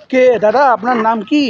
কে দাদা, আপনার নাম কি?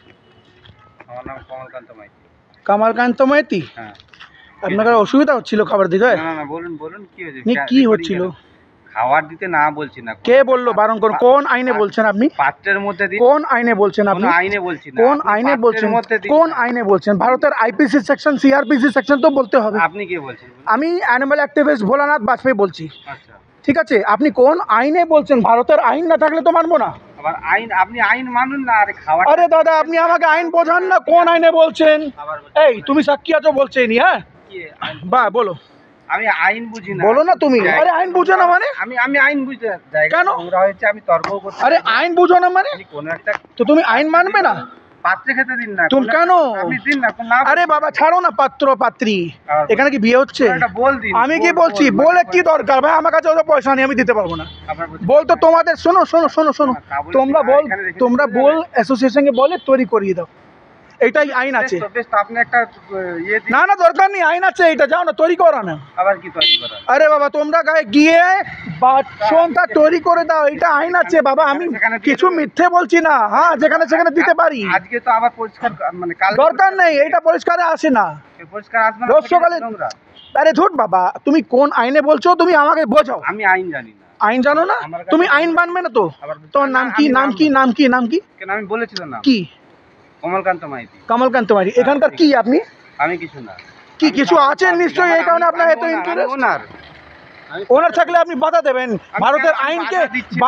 আমার নাম কমলকান্ত মাইতি। কমলকান্ত মাইতি? হ্যাঁ। আপনার অসুবিধা হচ্ছিল খাবার দিতে? না না, বলুন বলুন, কি হয়েছে? কি হচ্ছিল? খাবার দিতে না বলছি না। কে বললো বারণ করুন? কোন আইনে বলছেন আপনি? পাত্রের মধ্যে দিন। কোন আইনে বলছেন আপনি? কোন আইনে বলছি না। কোন আইনে বলছেন? কোন আইনে বলছেন? ভারতের আইপিসি সেকশন, সিআরপিসি সেকশন তো বলতে হবে। আপনি কে বলছেন? আমি অ্যানিমাল অ্যাক্টিভিস্ট ভোলানাথ বাজপেয়ী বলছি। আচ্ছা, ঠিক আছে, আপনি কোন আইনে বলছেন? ভারতের আইন না থাকলে তো মানবো না। আবার আইন, আপনি আইন মানুন না। আরে খাবার, আরে দাদা, আপনি আমাকে আইন বোঝান না, কোন আইনে বলছেন? এই তুমি সাক্ষী আছো বলছে নি? হ্যাঁ, বা বলো। আমি আইন বুঝি না। বলো না তুমি। আরে আইন বুঝো না মানে? আমি আইন বুঝতে জায়গা কেন? নোংরা হয়েছে, আমি তর্ক করতে। আরে আইন বুঝো না মানে? কোন একটা তো তুমি আইন মানবে না? পাত্রে খেতে দিন না। তুমি কেন? আপনি দিন না। না, আরে বাবা ছাড়ো না, পাত্র পাত্রী এখানে কি বিয়ে হচ্ছে? এটা বল দিন। আমি কি বলছি? বলে কি দরকার ভাই? আমার কাছে অত পয়সা নেই, আমি দিতে পারবো না। বলতো তোমাদের, শোনো শোনো শোনো শোনো, তোমরা বল অ্যাসোসিয়েশনকে বলে তৈরি করিয়ে দাও, এটাই আইন আছে। আপনি একটা ইয়ে দিন। না না, দরকার নেই, আইন আছে, এটা যাও না তৈরি করো না। আবার কি তৈরি করা? আরে বাবা তোমরা গায়ে গিয়ে বাসনটা তৈরি করে দাও, এটা আইন আছে বাবা। আমি কিছু মিথ্যে বলছি না। হ্যাঁ, যেখানে সেখানে দিতে পারি। আজকে তো আবার পরিষ্কার, মানে কাল দরকার নেই, এটা পরিষ্কারে আসে না। পরিষ্কার আসবে না। রোজ সকালে। আরে ধুর বাবা, তুমি কোন আইনে বলছো তুমি আমাকে বোঝাও। আমি আইন জানি না। আইন জানো না? তুমি আইন মানবে না তো? তোমার নাম কি? নাম কি? নাম কি? নাম কি? কেন আমি বলেছিলাম না? কি? কমলকান্ত মাইতি। কমলকান্ত মাইতি। এখানকার কি আপনি? আমি কিছু না। কি কিছু আছেন নিশ্চয়ই, এই কারণে আপনার এত ইন্টারেস্ট। ওনার থাকলে আপনি বাধা দেবেন ভারতের আইনকে?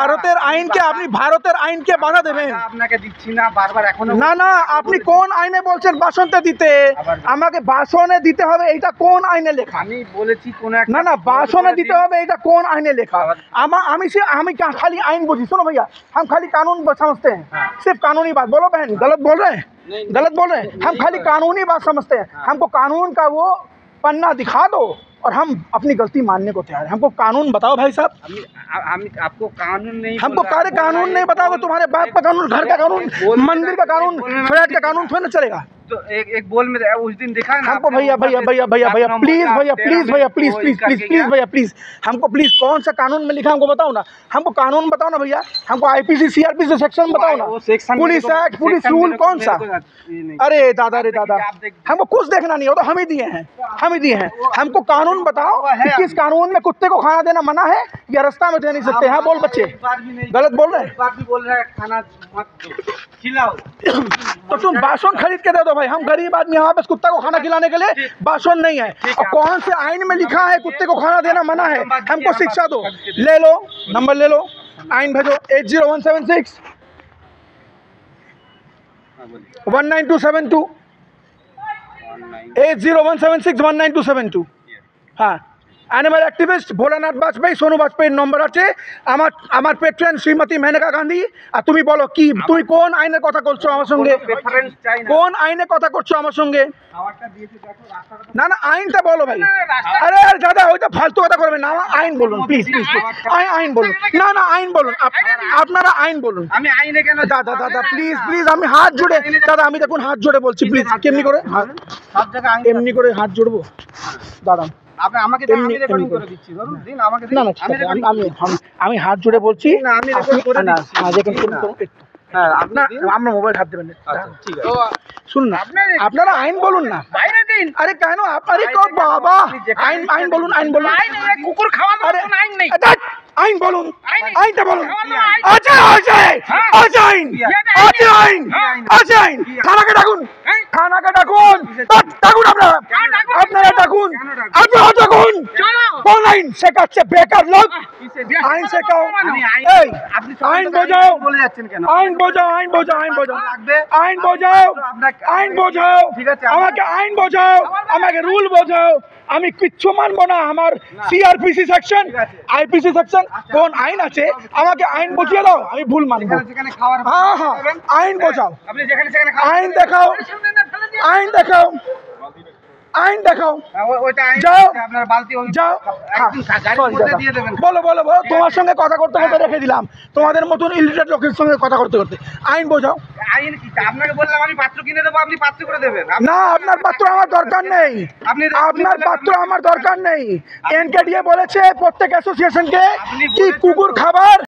ভারতের আইনকে বাধা দেবেন? আপনাকে দিচ্ছি না বারবার এখনো। না না, আপনি কোন আইনে বলছেন বাসনতে দিতে? আমাকে বাসনে দিতে হবে, এটা কোন আইনে লেখা? আমি বলেছি কোন একটা। না না, বাসনে দিতে হবে, এটা কোন आईने लिखा? আমি खाली आइन बुझी। सुनो भैया, हम खाली कानून समझते हैं, सिर्फ कानूनी बात। बोलो बहन, गलत बोल रहे हैं? गलत बोल रहे हैं? हम खाली कानूनी बात समझते हैं। हमको कानून का वो पन्ना दिखा दो और हम अपनी गलती मानने को तैयार हैं। हमको कानून बताओ भाई साहब। आपको कानून नहीं, हमको कार्य कानून नहीं बताओगे? तुम्हारे बाप का कानून, घर का कानून, मंदिर का कानून, फ्लैट का कानून थोड़ी ना चलेगा। तो एक बोल में उस दिन दिखा ना हमको भैया भैया भैया भैया भैया प्लीज भैया प्लीज भैया प्लीज प्लीज प्लीज प्लीज भैया प्लीज, हमको प्लीज कौन सा कानून में लिखा हमको बताओ ना। हमको कानून बताओ ना भैया, हमको आईपीसी सीआरपीसी सेक्शन बताओ ना, पुलिस एक्ट, पुलिस रूल कौन सा? अरे दादा, रे दादा, हमको कुछ देखना नहीं, वो तो हम ही दिए हैं, हम ही दिए हैं। हमको कानून बताओ कि किस कानून में कुत्ते को खाना देना मना है या रास्ता में दे नहीं सकते हैं? बोल बच्चे, गलत बोल रहे हैं? खाना मत खिलाओ। तो तुम बासन खरीद के दे दो भाई, हम गरीब आदमी, हमारे पास कुत्ता को खाना खिलाने के लिए बासन नहीं है। और कौन से आइन में लिखा है कुत्ते को खाना देना मना है? हमको शिक्षा दो। ले लो नंबर, ले लो, आइन भेजो 80176 19272 80176 19272। हाँ, অ্যানিমাল অ্যাক্টিভিস্ট ভোলানাথ বাজপেয়ী, সোনু বাজপেয়ীর নম্বর আছে। আমার পেট্রেন শ্রীমতী মেনকা গান্ধী। আর তুমি বলো কি, তুমি কোন আইনের কথা করছো আমার সঙ্গে? কোন আইনে কথা করছো আমার সঙ্গে? না না, আইনটা বলো ভাই। আরে দাদা, ওইটা ফালতু কথা করবেন না, আইন বলুন প্লিজ প্লিজ। আইন বলুন। না না, আইন বলুন, আপনারা আইন বলুন। আমি আইনে কেন? দাদা দাদা প্লিজ প্লিজ, আমি হাত জোড়ে, দাদা আমি দেখুন হাত জোড়ে বলছি, প্লিজ। কেমনি করে? সব জায়গায় আইন এমনি করে হাত জোড়বো? দাঁড়ান, আমাকে আমি রেকর্ডিং করে দিচ্ছি। ধরুন দিন আমাকে দিন। না না, আমি হাত জোড়ে বলছি। না, আমি রেকর্ড করে দিচ্ছি। হ্যাঁ, আপনার মোবাইল হাত দেবেন। ঠিক আছে, শুনুন না, আপনারা আইন বলুন না। বাইরে দিন। আরে কেন? আরে বাবা, আইন বলুন, আইন বলুন। কুকুর খাওয়ানো কোনো আইন নেই। আইন বলুন, আইনটা বলুন। আছে আছে আছে আইন, আছে আইন, আছে আইন। থানাকে ডাকুন, থানাকে ডাকুন, ডাকুন আপনারা, আপনারা ডাকুন, আপনারা ডাকুন। কোন আইন শেখাচ্ছে বেকার লোক? আইন শেখাও। এই আইন বোঝাও, বলে যাচ্ছেন কেন? আইন বোঝাও, আইন বোঝাও, আইন বোঝাও, আইন বোঝাও, আইন বোঝাও। আমাকে আইন বোঝাও, আমাকে রুল বোঝাও। আমি কিচ্ছু মানবো না। আমার সিআরপিসি সেকশন, আইপিসি সেকশন, কোন আইন আছে আমাকে আইন বুঝিয়ে দাও, আমি ভুল মানবো। হ্যাঁ হ্যাঁ, আইন বোঝাও, আইন দেখাও, আইন দেখাও, আইন দেখাও। যাও যাও। বলো বলো বলো, তোমার সঙ্গে কথা করতে করতে রেখে দিলাম, তোমাদের মতন ইলিটারেট লোকের সঙ্গে কথা করতে করতে। আইন বোঝাও। আইন কি? আপনাকে বললাম আমি পাত্র কিনে দেবো, আপনি পাত্র করে দেবেন না? আপনার পাত্র আমার দরকার নেই, আপনার পাত্র আমার দরকার নেই। এনকেডিএ বলেছে প্রত্যেক অ্যাসোসিয়েশনকে কি কুকুর খাবার